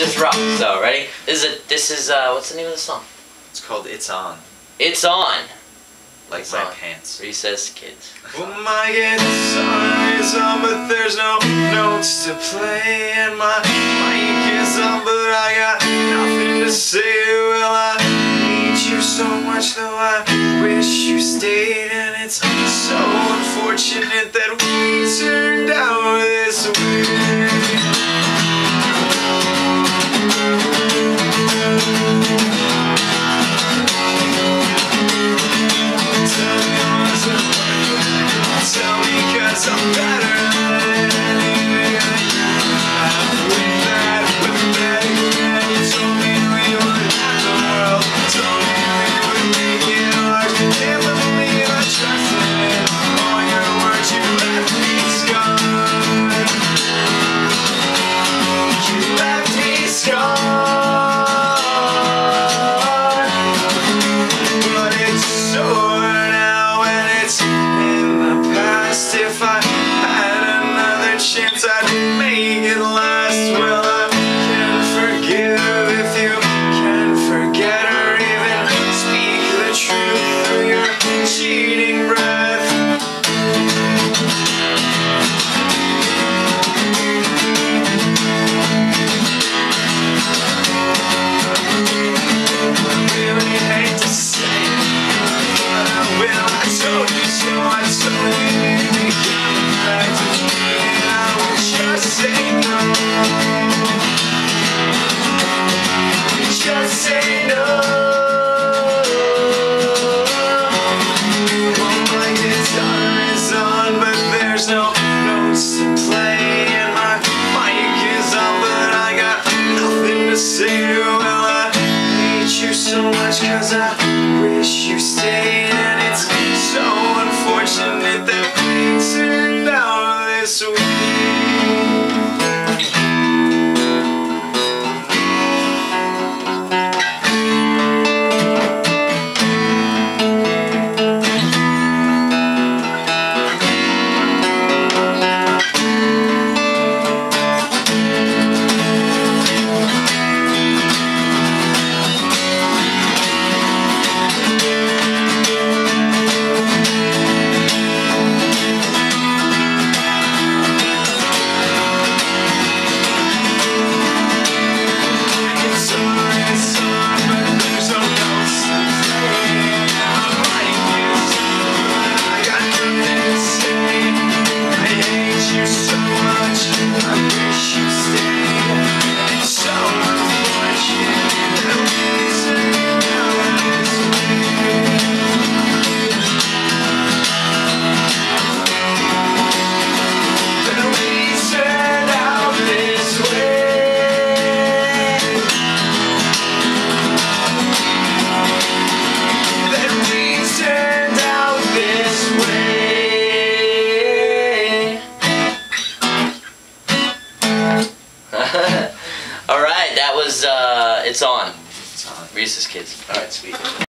just rock. So ready? This is what's the name of the song? It's called It's On. It's On. Like It's my on. pants. Recess Kids. Well, my guitar is on, but there's no notes to play, and my mic is on, but I got nothing to say. Well, I need you so much, though I wish you stayed, and it's so unfortunate that we turned out this way. Tell me, 'cause I'm better than anything I've with that, you told me we would have the world, told me we would make it ours. Can't believe I trusted in all your words, you left me scarred. You left me scarred. But it's sore now and it's if I had another chance, I'd make it last. Well, I can forgive if you can forget, or even speak the truth through your cheating breath. I really hate to say it, but I will. I told you so, I told you. Just say no. Well, my guitar is on, but there's no notes to play, and my mic is on, but I got nothing to say. Well, I hate you so much, 'cause I wish you stayed, and it's so unfortunate that we turned out this way. Alright, that was It's On. It's On. Reese's Kids. Alright, sweet.